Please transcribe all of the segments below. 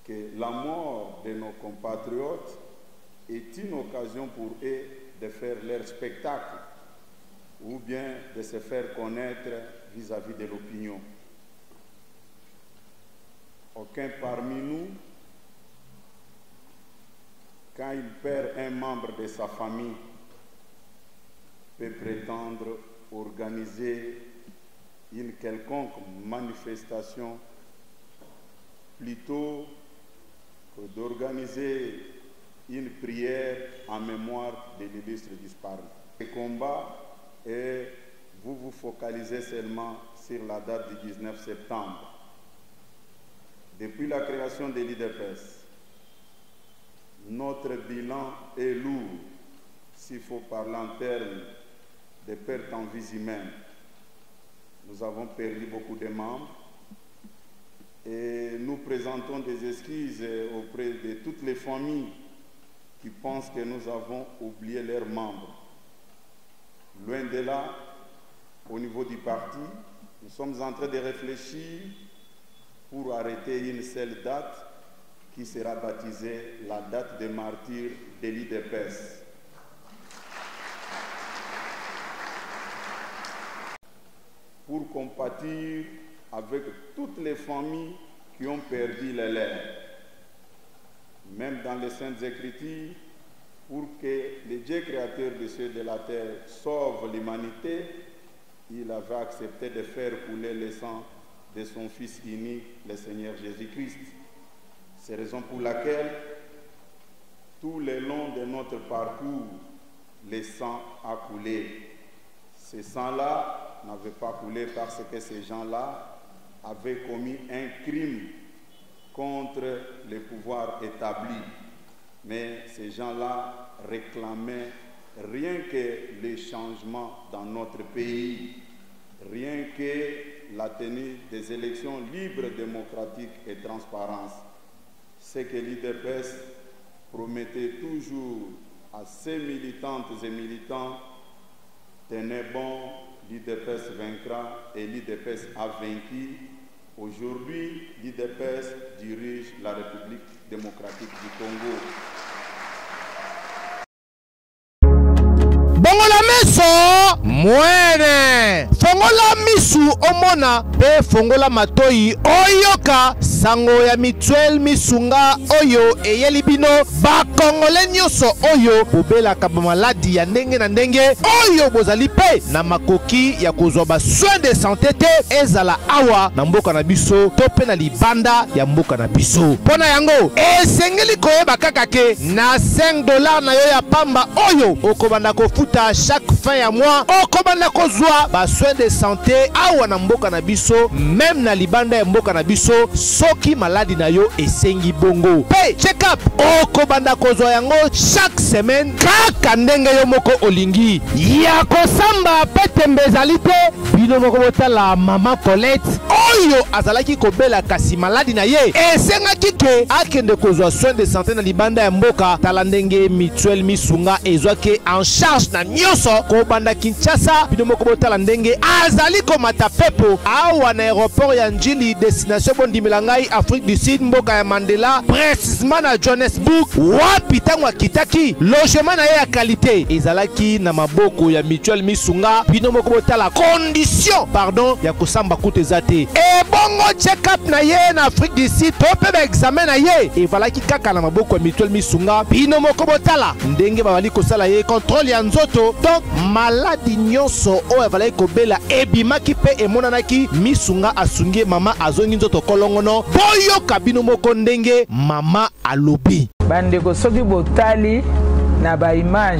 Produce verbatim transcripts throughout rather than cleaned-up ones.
que la mort de nos compatriotes est une occasion pour eux de faire leur spectacle ou bien de se faire connaître vis-à-vis de l'opinion. Aucun parmi nous, quand il perd un membre de sa famille, peut prétendre organiser une quelconque manifestation plutôt que d'organiser une prière en mémoire de l'illustre disparu. Le combat, et vous vous focalisez seulement sur la date du dix-neuf septembre. Depuis la création de l'I D P S, notre bilan est lourd, s'il faut parler en termes de pertes en vies humaines. Nous avons perdu beaucoup de membres et nous présentons des excuses auprès de toutes les familles qui pensent que nous avons oublié leurs membres. Loin de là, au niveau du parti, nous sommes en train de réfléchir pour arrêter une seule date qui sera baptisée la date des martyrs de l'I D P S. Pour compatir avec toutes les familles qui ont perdu les leurs. Même dans les Saintes Écritures, pour que le Dieu créateur de cieux et de la terre sauve l'humanité, il avait accepté de faire couler le sang de son Fils unique, le Seigneur Jésus-Christ. C'est la raison pour laquelle, tout le long de notre parcours, le sang a coulé. Ce sang-là n'avait pas coulé parce que ces gens-là avaient commis un crime contre le pouvoir établi. Mais ces gens-là réclamaient rien que les changements dans notre pays, rien que la tenue des élections libres, démocratiques et transparentes. Ce que l'I D P S promettait toujours à ses militantes et militants, tenez bon, l'I D P S vaincra et l'I D P S a vaincu. Aujourd'hui, l'I D P S dirige la République démocratique du Congo. Bongola meso mwene fongola misu omona pe fongola matoi oyoka sango ya mituel misunga oyo eyeli bino bakongole nyonso oyo bobelaka bamaladi ya ndenge na ndenge oyo bozali pe na makoki ya kozwa ba soin de santé te ezala awa na mboka na biso to pe na libanda ya mboka na biso. Mpona yango esengeli koyeba kaka ke na cinq dollars na yo ya pamba oyo okobanda kofuta chaque fin ya mois okobanda kozwa ba soin de santé awa na mboka na biso, même na libanda ya mboka na biso soki maladi na yo esengi bongo pe check up okobanda kozwa yango chaque semaine kaka ndenge yo moko olingi ya kosamba pe tembezali te bino moko botala mama Colette oyo azalaki kobela kasi maladi na ye esengaki ke akende kozwa soin de santé na libanda ya mboka tala ndenge mutuelle misunga ezwaki en charge na nyonso kobanda Kinshasa bino moko botala ndenge azali komata pepo awa na aéroport ya Njili destination bondimela ngai Afrique du Sud mboka ya Mandela précisément na Johannesburg wapi tango akitaki logement na ye ya qualité ezalaki na maboko ya mutuelle misunga bino moko botala condition pardon ya kosamba kutu ezate e bongo check up na ye na Afrique du Sud to pe ba examen na ye evalaki kaka na maboko ya mutuelle misunga bino moko botala ndenge babali kosala ye contrôle ya nzoto donc maladi nyonso oyo evalaki kobela ebimaki pe emonanaki misunga asungi mama azongi nzoto kolongono boyoka bino moko ndenge mama alobi bandeko soki botali na ba image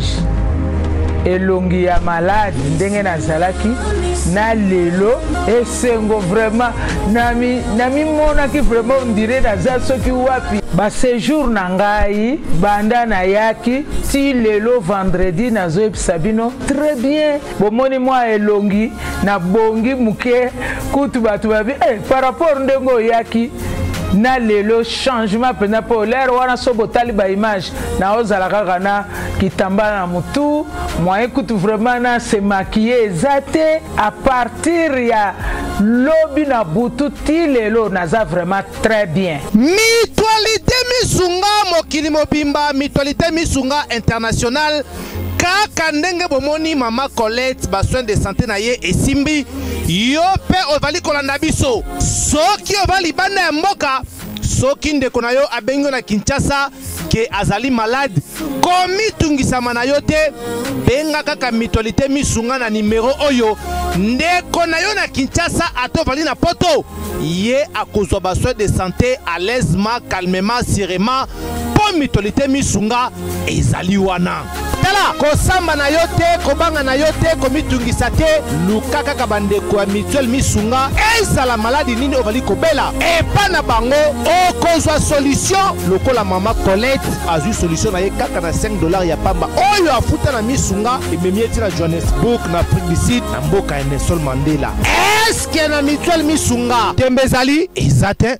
elongi ya malade ndenge nazalaki na lelo esengo vraiment nami nami mona ki vraiment on dirait naza soki wapi ba séjour na ngai banda na yaki ti lelo vendredi nazo episa bino très bien bomoni moi elongi na bongi muke kutu batu babi eh par rapport ndengo yaki na lelo changement pena po l'air wana so botali ba image na ozala kaka na kitamba na mutu moi écoute vraiment na se maquiller zate à partir ya lobi na butu ti lelo naza vraiment très bien mutualité misunga mokili mobimba mutualité misunga international kaka ndenge bomoni mama Colette ba soin de santé na ye esimbi yo pe ovali kolanda biso soki ovali bana ya mboka soki ndeko na yo abengo na Kinshasa ke azali malade komi tungisama na yo te benga kaka mutualité misunga na numero oyo ndeko na yo na Kinshasa atovali na poto ye akozwa ba soin de santé à l'aisement calmement sereinement po mutualité misunga ezali wana tala kosamba na yo te kobanga na yo te komitungisa te luka kaka bandeko ya mutuelle misunga ezala maladi nini ovali kobela epa na bango okozwa solution lokola mama Colette azwi solution na ye kaka na cinq dollars ya pamba oyo afuta na misunga ememi eti na Johannesburg na Afrique du Sud na mboka ya Nelson Mandela eske na mutuelle misunga tembe ezali eza te.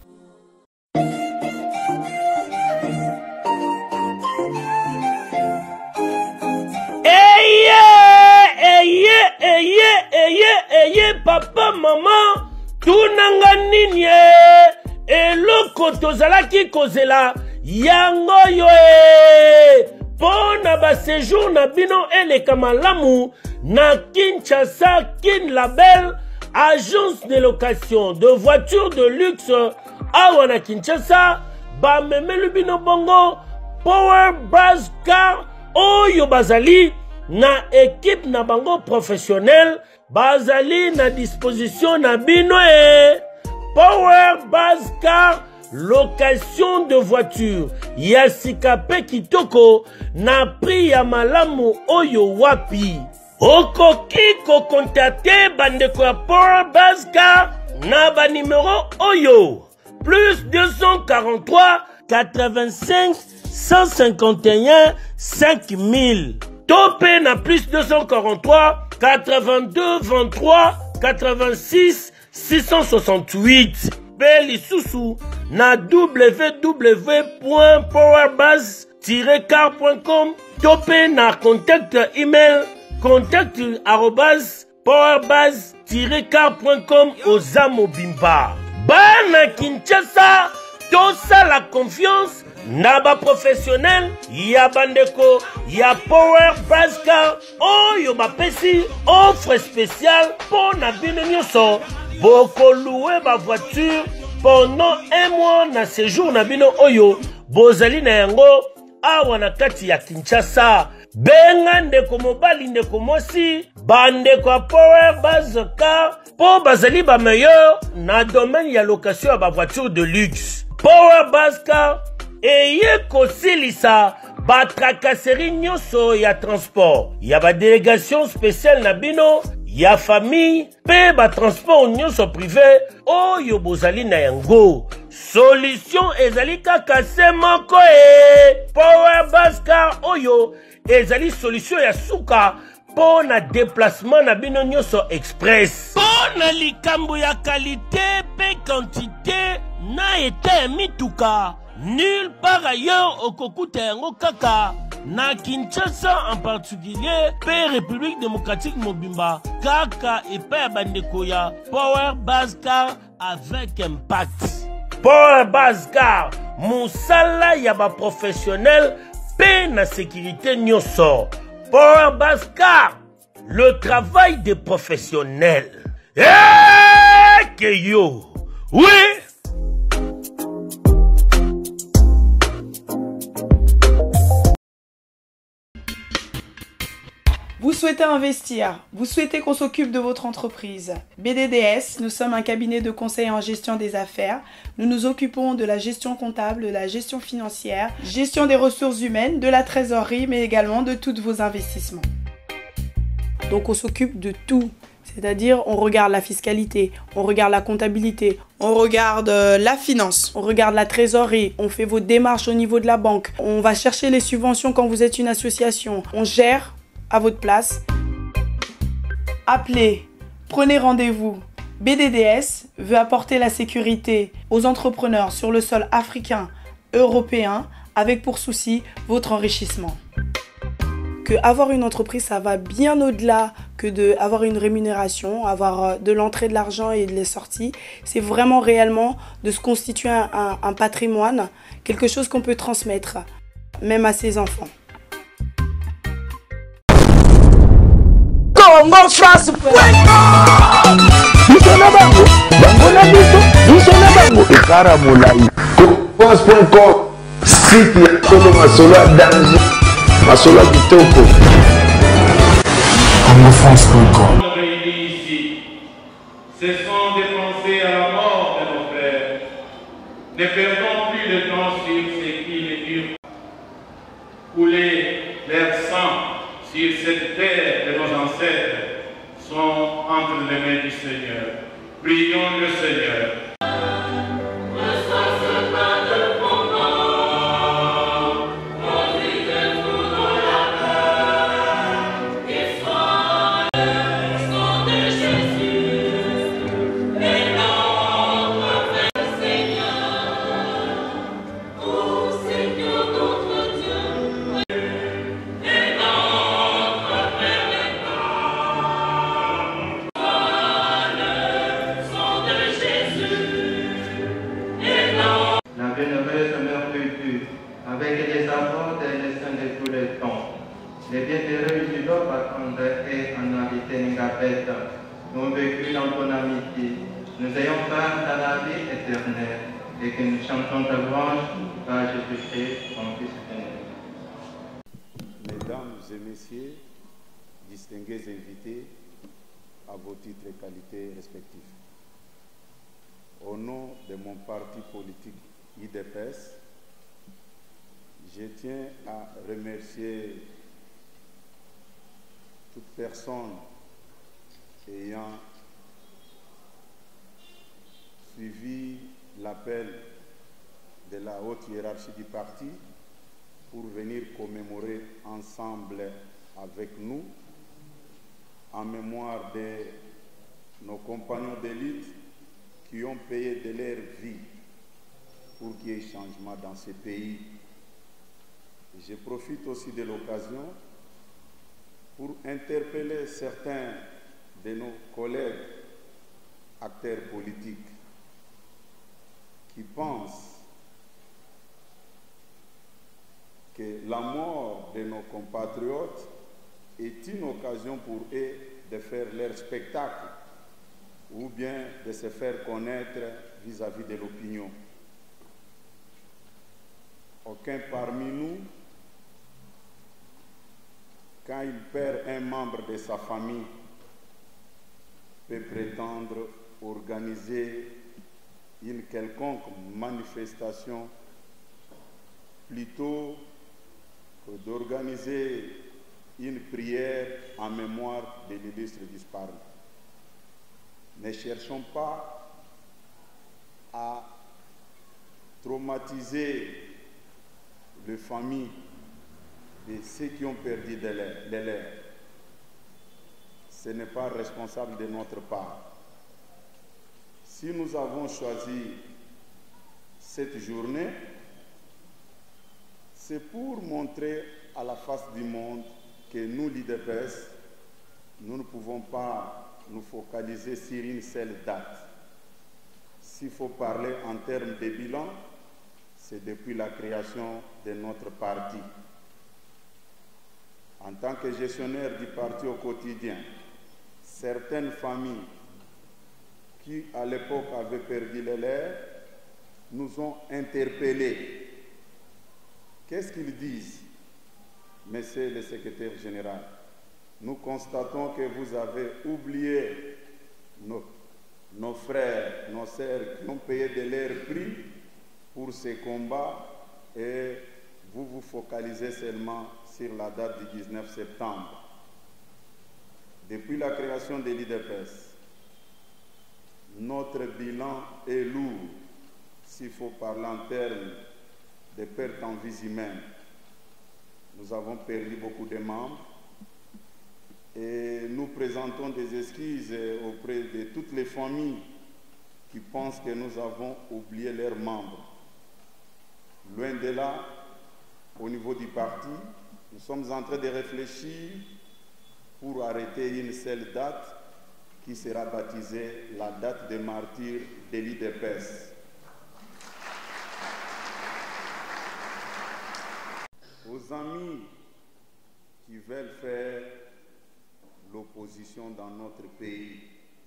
Eye, eye, eye, eye, papa, maman, tunanga nini eloko tozalaki kozela yango yo pona ba séjour na bino eleka malamu na Kinshasa Kin Label, agence de location de voitures de luxe awa na Kinshasa ba memelu bino bongo Power Buzz Car oyo bazali na équipe na bango professionnel bazali na disposition na bino e Power Buzz Car location de voiture ya sikape kitoko na prix ya malamu oyo wapi okoki ko contacter bandeko ya Power Buzz Car na ba numéro oyo plus deux cent quarante-trois quatre-vingt-cinq cent cinquante et un cinq mille topé na plus deux cent quarante-trois quatre-vingt-deux vingt-trois quatre-vingt-six six cent soixante-huit Beli Susu na w w w point powerbuzz tiret car point com topé na contact email contact arobase powerbuzz tiret car point com Ozamo Bimba bana Kinshasa tosa la confiance Naba professionnel, ya bandeko, ya Power Buzz Car, oyo bapesi, offre spéciale pour na bino nyonso. Boko louer ba voiture pendant un mois na séjour na bino oyo, bozali na yango, awa na kati ya Kinshasa. Benga ndeko mobali ndeko mosi, bandeko a Power Buzz Car, po bazali ba meilleur na domaine ya location ya ba voiture de luxe. Power Buzz Car, eye kosilisa ba tracasserie nyonso ya transport ya ba délégation spéciale na bino ya famille pe ba transport nyonso privé oyo bozali na yango solution ezali kaka se moko e Power Buzz Car oyo ezali solution ya suka po na déplacement na bino nyonso express po na likambo ya qualité pe quantité na ete mituka nulle part ailleurs au Kokuta yango kaka na Kinshasa en particulier pe République démocratique Mobimba kaka et pe bandeko ya Power Buzz Car avec impact. Power Buzz Car musala ya ba professionnel pe na sécurité nyonso. Power Buzz Car le travail des professionnels. Eh que yo. Oui. Vous souhaitez investir, vous souhaitez qu'on s'occupe de votre entreprise. B D D S, nous sommes un cabinet de conseil en gestion des affaires. Nous nous occupons de la gestion comptable, de la gestion financière, gestion des ressources humaines, de la trésorerie, mais également de tous vos investissements. Donc on s'occupe de tout. C'est-à-dire, on regarde la fiscalité, on regarde la comptabilité, on regarde euh, la finance, on regarde la trésorerie, on fait vos démarches au niveau de la banque, on va chercher les subventions quand vous êtes une association, on gère à votre place. Appelez, prenez rendez-vous. B D D S veut apporter la sécurité aux entrepreneurs sur le sol africain, européen, avec pour souci votre enrichissement. que avoir une entreprise, ça va bien au-delà que d'avoir une rémunération, avoir de l'entrée de l'argent et de les sorties. C'est vraiment réellement de se constituer un, un, un patrimoine, quelque chose qu'on peut transmettre, même à ses enfants. Congo France bisona bango bango na biso bisona bango ekara molai pense point com site ya Congo masolo ya danger masolo ya kitoko congo france point com. Réunis ici, cessons de penser à la mort de nos frères. Ne perdons plus le temps sur ce qui les dure. Couler leur sang sur cette terre de nos ancêtres sont entre les mains du Seigneur. Prions le Seigneur. avec les amours et les saints de tous les temps. Les bienheureux du Lord et en invité Ningabet, nous avons vécu dans ton amitié. Nous ayons part à la vie éternelle et que nous chantons ta louange par Jésus-Christ, ton Fils béni. Mesdames et messieurs, distingués invités, à vos titres et qualités respectifs. Au nom de mon parti politique I D P S, je tiens à remercier toute personne ayant suivi l'appel de la haute hiérarchie du parti pour venir commémorer ensemble avec nous en mémoire de nos compagnons d'élite qui ont payé de leur vie pour qu'il y ait changement dans ce pays. Je profite aussi de l'occasion pour interpeller certains de nos collègues acteurs politiques qui pensent que la mort de nos compatriotes est une occasion pour eux de faire leur spectacle ou bien de se faire connaître vis-à-vis de l'opinion. Aucun parmi nous, quand il perd un membre de sa famille, peut prétendre organiser une quelconque manifestation plutôt que d'organiser une prière en mémoire de l'illustre disparu. Ne cherchons pas à traumatiser les familles de ceux qui ont perdu les leurs. Ce n'est pas responsable de notre part. Si nous avons choisi cette journée, c'est pour montrer à la face du monde que nous, l'I D P S, nous ne pouvons pas nous focaliser sur une seule date. S'il faut parler en termes de bilan, c'est depuis la création de notre parti. En tant que gestionnaire du parti au quotidien, certaines familles qui, à l'époque, avaient perdu les leurs, nous ont interpellés. Qu'est-ce qu'ils disent, Monsieur le secrétaire général? Nous constatons que vous avez oublié nos, nos frères, nos sœurs qui ont payé de leur prix pour ces combats et vous vous focalisez seulement sur la date du dix-neuf septembre. Depuis la création de l'I D P S, notre bilan est lourd, s'il faut parler en termes de pertes en vies humaines. Nous avons perdu beaucoup de membres et nous présentons des excuses auprès de toutes les familles qui pensent que nous avons oublié leurs membres. Loin de là, au niveau du parti, Nous sommes en train de réfléchir pour arrêter une seule date qui sera baptisée la date des martyrs de l'I D P S. Aux amis qui veulent faire l'opposition dans notre pays,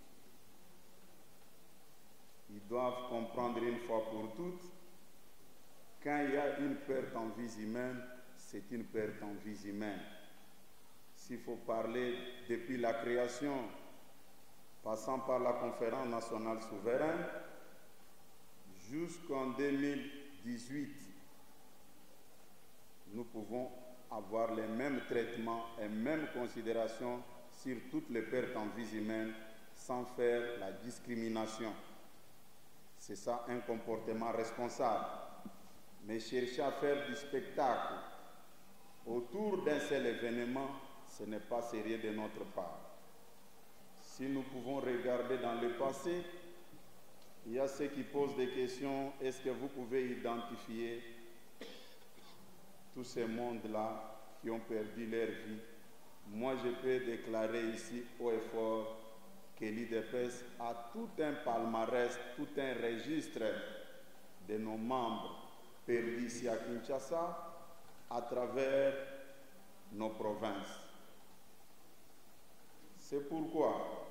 ils doivent comprendre une fois pour toutes, quand il y a une perte en vie humaine, c'est une perte en vie humaine. S'il faut parler depuis la création, passant par la conférence nationale souveraine, jusqu'en deux mille dix-huit, nous pouvons avoir les mêmes traitements et mêmes considérations sur toutes les pertes en vie humaine sans faire la discrimination. C'est ça un comportement responsable. Mais chercher à faire du spectacle autour d'un seul événement, ce n'est pas sérieux de notre part. Si nous pouvons regarder dans le passé, il y a ceux qui posent des questions. Est-ce que vous pouvez identifier tous ces mondes-là qui ont perdu leur vie? Moi, je peux déclarer ici haut et fort que l'I D P S a tout un palmarès, tout un registre de nos membres perdus ici à Kinshasa à travers nos provinces. C'est pourquoi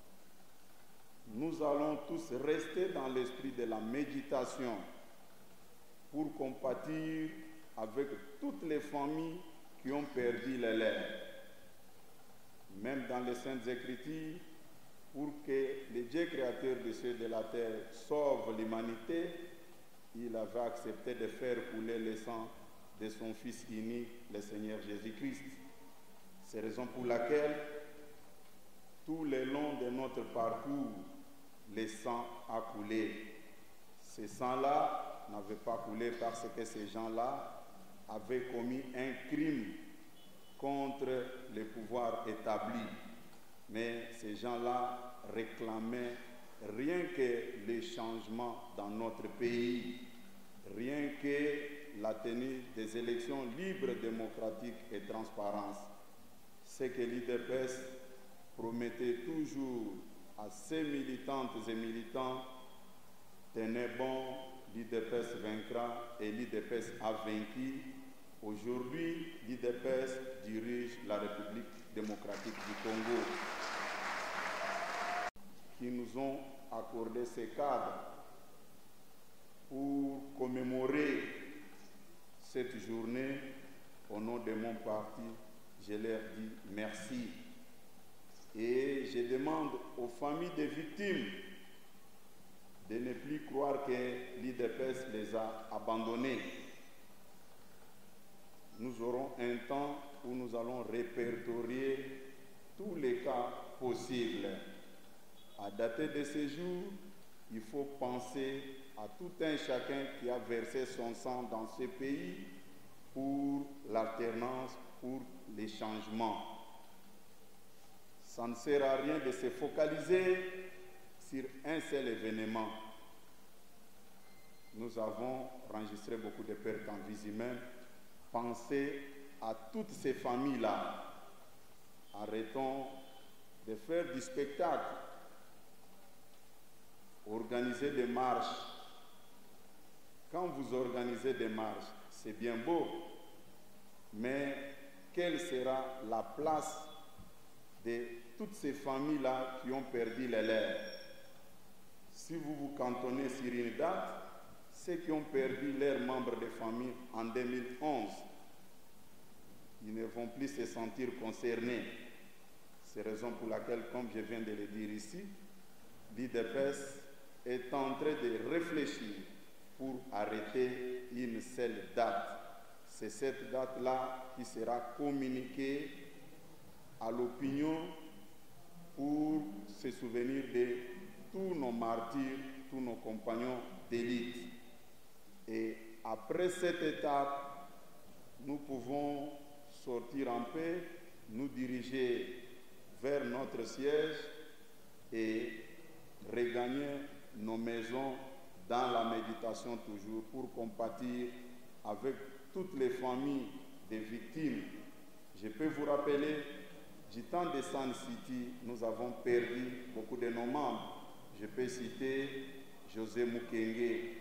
nous allons tous rester dans l'esprit de la méditation pour compatir avec toutes les familles qui ont perdu les leurs. Même dans les Saintes Écritures, pour que le Dieu créateur de cieux et de la terre sauve l'humanité, il avait accepté de faire couler le sang de son Fils unique, le Seigneur Jésus-Christ. C'est la raison pour laquelle, tout le long de notre parcours, le sang a coulé. Ce sang-là n'avait pas coulé parce que ces gens-là avaient commis un crime contre le pouvoir établi. Mais ces gens-là réclamaient rien que les changements dans notre pays, rien que la tenue des élections libres, démocratiques et transparentes. C'est que l'I D P S promettait toujours à ses militantes et militants: tenez bon, l'I D P S vaincra, et l'I D P S a vaincu. Aujourd'hui, l'I D P S dirige la République démocratique du Congo, qui nous ont accordé ces cadres pour commémorer cette journée. Au nom de mon parti, je leur dis merci. Et je demande aux familles des victimes de ne plus croire que l'I D P S les a abandonnés. Nous aurons un temps où nous allons répertorier tous les cas possibles. À dater de ce jour, il faut penser à tout un chacun qui a versé son sang dans ce pays pour l'alternance, pour les changements. Ça ne sert à rien de se focaliser sur un seul événement. Nous avons enregistré beaucoup de pertes en vie humaine. Pensez à toutes ces familles-là. Arrêtons de faire du spectacle. Organisez des marches. Quand vous organisez des marches, c'est bien beau, mais quelle sera la place de toutes ces familles-là qui ont perdu les leurs? Si vous vous cantonnez sur une date, ceux qui ont perdu leurs membres de famille en deux mille onze, ils ne vont plus se sentir concernés. C'est la raison pour laquelle, comme je viens de le dire ici, l'I D P S est en train de réfléchir pour arrêter une seule date. C'est cette date-là qui sera communiquée à l'opinion pour se souvenir de tous nos martyrs, tous nos compagnons d'élite. Et après cette étape, nous pouvons sortir en paix, nous diriger vers notre siège et regagner nos maisons dans la méditation toujours, pour compatir avec toutes les familles des victimes Je peux vous rappeler, du temps de Sun City, nous avons perdu beaucoup de nos membres. Je peux citer José Mukenge,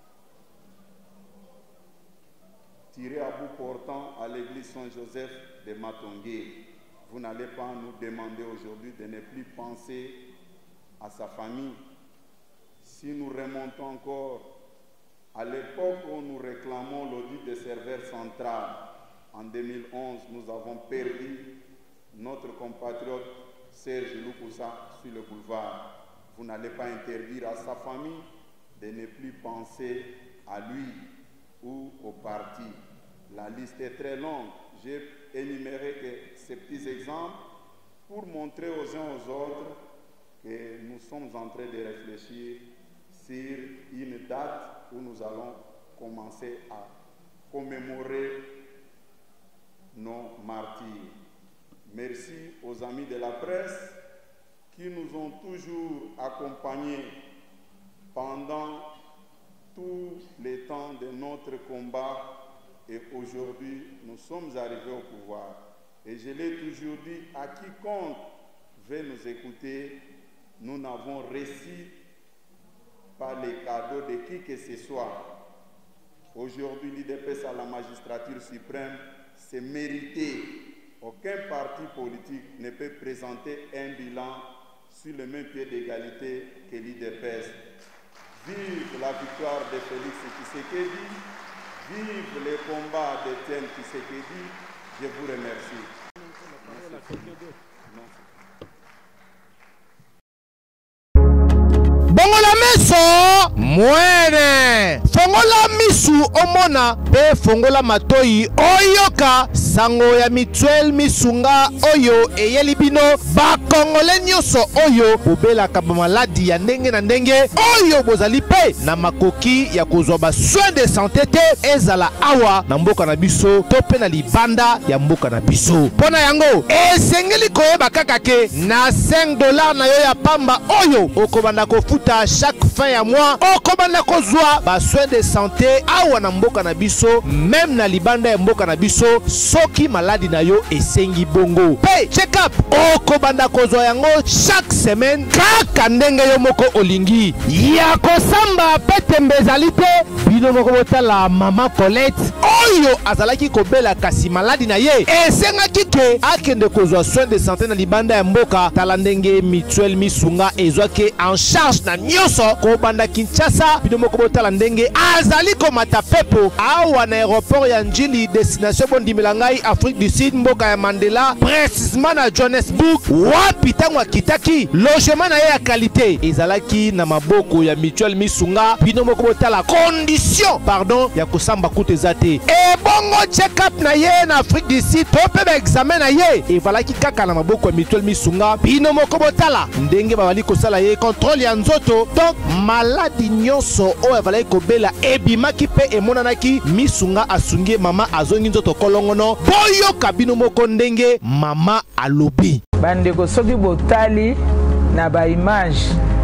tiré à bout portant à l'église Saint-Joseph de Matongé. Vous n'allez pas nous demander aujourd'hui de ne plus penser à sa famille. Si nous remontons encore à l'époque où nous réclamons l'audit des serveurs centrales, en deux mille onze, nous avons perdu notre compatriote Serge Lukusa sur le boulevard. Vous n'allez pas interdire à sa famille de ne plus penser à lui ou au parti. La liste est très longue. J'ai énuméré que ces petits exemples pour montrer aux uns aux autres que nous sommes en train de réfléchir sur une date où nous allons commencer à commémorer nos martyrs. Merci aux amis de la presse qui nous ont toujours accompagnés pendant tout le temps de notre combat. Et aujourd'hui, nous sommes arrivés au pouvoir. Et je l'ai toujours dit, à quiconque veut nous écouter, nous n'avons reçu pas les cadeaux de qui que ce soit. Aujourd'hui, l'I D P S à la magistrature suprême, c'est mérité. Aucun parti politique ne peut présenter un bilan sur le même pied d'égalité que l'I D P S. Vive la victoire de Félix Tshisekedi. Vive les combats d'Étienne Tshisekedi. Je vous remercie. Bongola meso mwene fongola misu omona pe fongola matoi oyoka sango ya mituel misunga oyo eyeli bino bakongole nyonso oyo bobelaka bamaladi ya ndenge na ndenge oyo bozali pe na makoki ya kozwa basoin de santé te ezala awa na mboka na biso to pe na libanda ya mboka na biso. Mpona yango esengeli koyeba kaka ke na cinq dollars na yo ya pamba oyo okobanda kofuta chaque fin ya mois okobanda kozwa basoin de santé awa na mboka na biso même na libanda ya mboka na biso soki maladi na yo esengi bongo pe check up okobanda kozwa yango chaque semaine kaka ndenge yo moko olingi ya kosamba pe tembe ezali te bino moko botala mama Colette oyo azalaki kobela kasi maladi na ye esengaki ke akende kozwa soin de santé na libanda ya mboka tala ndenge mutuel misunga ezwaki en charge na nyonso kobanda Kinshasa bino moko botala ndenge azali komata pepo awa na aéroport ya Njili destination bondimela ngai Afrique du Sud mboka ya Mandela précisément na Johannesburg wapi tango akitaki logement na ye ya qualité ezalaki na maboko ya mutuel misunga bino moko botala condition pardon ya kosamba kuta eza te e bongo check up na ye na Afrique du Sud to pe ba examen na ye evalaki kaka na maboko ya mutuel misunga bino moko botala ndenge babali kosala ye contrôle ya nzoto donc maladi nyonso oyo avalaki kobela ebimaki pe emonanaki misunga asungi mama azongi nzoto kolongono boyoka bino moko ndenge mama alobi bandeko soki botali na ba image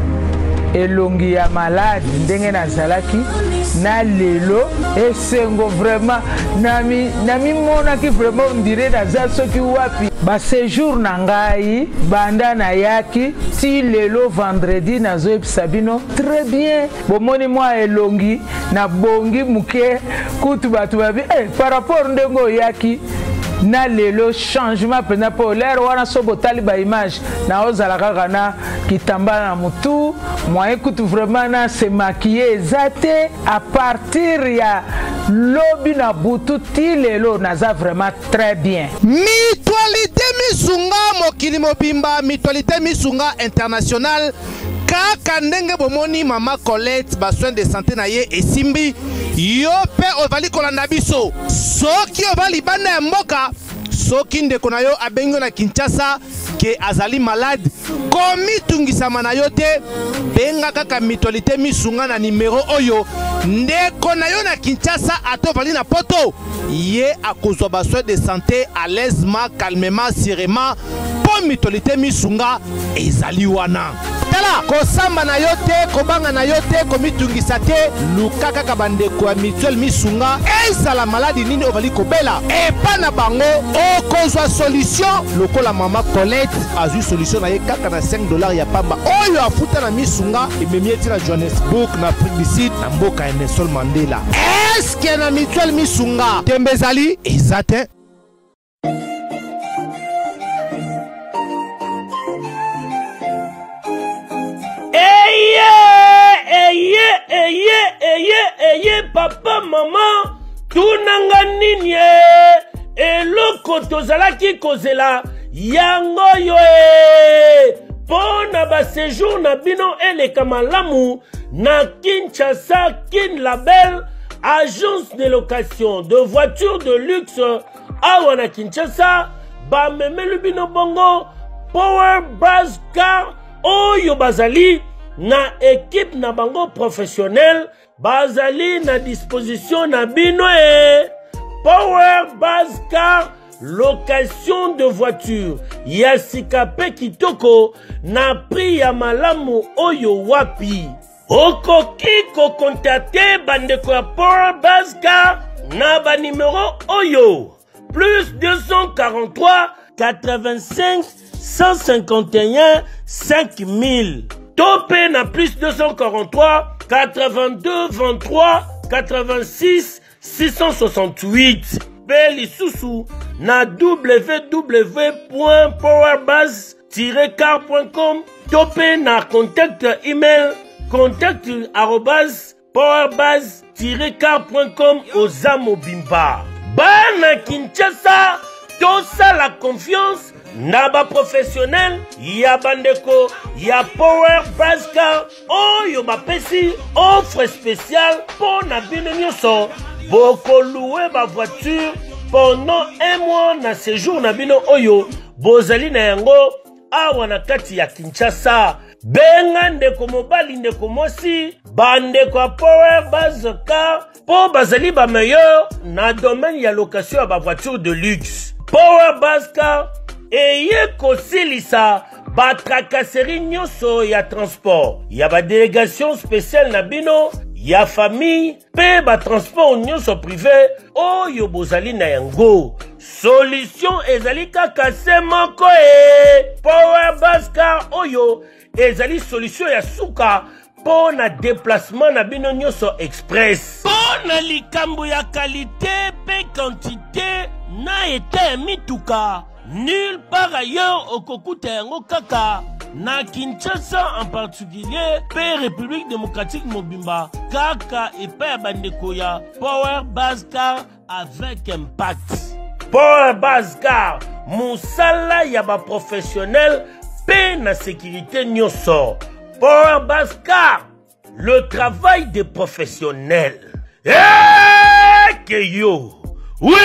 elongi ya malade ndenge nazalaki na lelo esengo vraiment nami nami monaki vraiment ndire naza soki wapi ba séjour na ngai banda na yaki ti lelo vendredi nazo episa bino très bien bomoni mwa elongi na bongi muke kutu batu babi eh, par rapport ndenge oyaki na lelo changement pena po l'air wana so botali ba image na ozala kaka na kitamba na mutu moyen kutu vraiment na se maquiller zate à partir ya lobi na butu ti lelo naza vraiment très bien. Mutualité misunga mokili mobimba mutualité misunga international kaka ndenge bomoni mama Colette ba soin de santé na ye esimbi yo pe ovali kolanda biso soki ovali banda ya mboka soki ndeko na yo abengo na Kinshasa ke azali malade komi tungisama na yo te benga kaka mutualité misunga na numero oyo ndeko na yo na Kinshasa atovali na poto ye akozwa ba soin de santé à l'aisement calmement sereinement po mutualité misunga ezali wana tala kosamba na yo te kobanga na yo te komitungisa te luka kaka bandeko ya mutuelle misunga ezala maladi nini ovali kobela epa na bango okozwa solution lokola mama Colette azwi solution na ye kaka na cinq dollars ya pamba oyo afuta na misunga ememi eti na Johannesburg na Afrique du Sud na mboka ya Nelson Mandela. Eske na mutuelle misunga tembe ezali eza te? Eye, eye, eye, eye, papa, maman, tunanga nini eloko tozalaki kozela yango yo e pona ba séjour na bino eleka malamu na Kinshasa Kin Label, agence de location de voitures de luxe awa na Kinshasa, ba memelu bino bongo Power Buzz Car oyo bazali na équipe na bango professionnel bazali na disposition na bino e Power Buzz Car location de voiture ya sikape kitoko na prix ya malamu oyo wapi okoki ko contacter bandeko ya Power Buzz Car na ba numéro oyo plus deux cent quarante-trois quatre-vingt-cinq cent cinquante et un cinq mille topé na plus deux cent quarante-trois quatre-vingt-deux vingt-trois quatre-vingt-six six cent soixante-huit Beli Soussou na w w w point powerbuzz tiret car point com topé na contact email contact arobase powerbuzz tiret car point com Ozamo Bimba. Bana Kinshasa, tosa la confiance Naba professionnel, ya bandeko, ya Power Buzz Car, oyo bapesi, offre spéciale pour na bino nyonso. Boko louer ba voiture pendant un mois na séjour na bino oyo, bozali na yango, awa na kati ya Kinshasa. Benga ndeko mobali ndeko mosi, bandeko ya Power Buzz Car, po bazali ba meilleur na domaine ya location ya ba voiture de luxe. Power Buzz Car, eye kosilisa ba tracasserie nyonso ya transport ya ba délégation spéciale na bino ya famille pe ba transport nyonso privé oyo bozali na yango solution ezali kaka se moko e Power Buzz Car oyo ezali solution ya suka po na déplacement na bino nyonso express po na likambo ya qualité pe quantité na ete mituka. Nulle part ailleurs au Kokuta yango kaka na Kinshasa en particulier pe République démocratique Mobimba kaka et pe bandeko ya Power Buzz Car avec impact. Power Buzz Car musala ya ba professionnel pe na sécurité nyonso. Power Buzz Car le travail des professionnels. Eh que yo. Oui.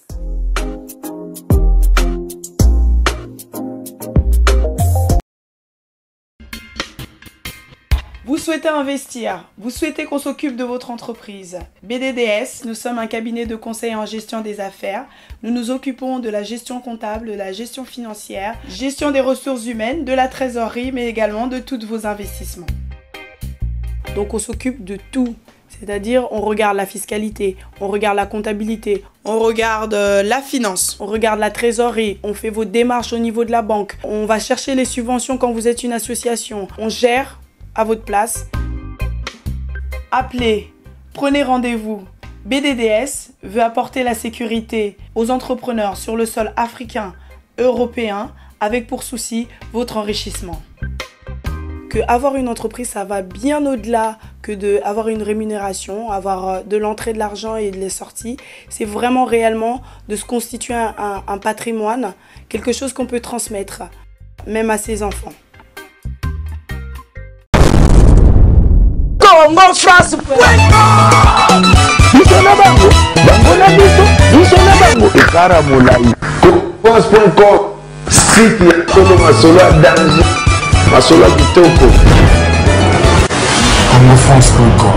Vous souhaitez investir, vous souhaitez qu'on s'occupe de votre entreprise. B D D S, nous sommes un cabinet de conseil en gestion des affaires. Nous nous occupons de la gestion comptable, de la gestion financière, gestion des ressources humaines, de la trésorerie, mais également de tous vos investissements. Donc on s'occupe de tout. C'est-à-dire, on regarde la fiscalité, on regarde la comptabilité, on regarde euh, la finance, on regarde la trésorerie, on fait vos démarches au niveau de la banque, on va chercher les subventions quand vous êtes une association, on gère à votre place. Appelez, prenez rendez-vous. B D D S veut apporter la sécurité aux entrepreneurs sur le sol africain, européen, avec pour souci votre enrichissement. Que avoir une entreprise, ça va bien au-delà que d'avoir une rémunération, avoir de l'entrée de l'argent et de les sorties. C'est vraiment réellement de se constituer un, un, un patrimoine, quelque chose qu'on peut transmettre, même à ses enfants. Congo France site ya Congo masolo ya danger masolo ya kitoko Congo France point com.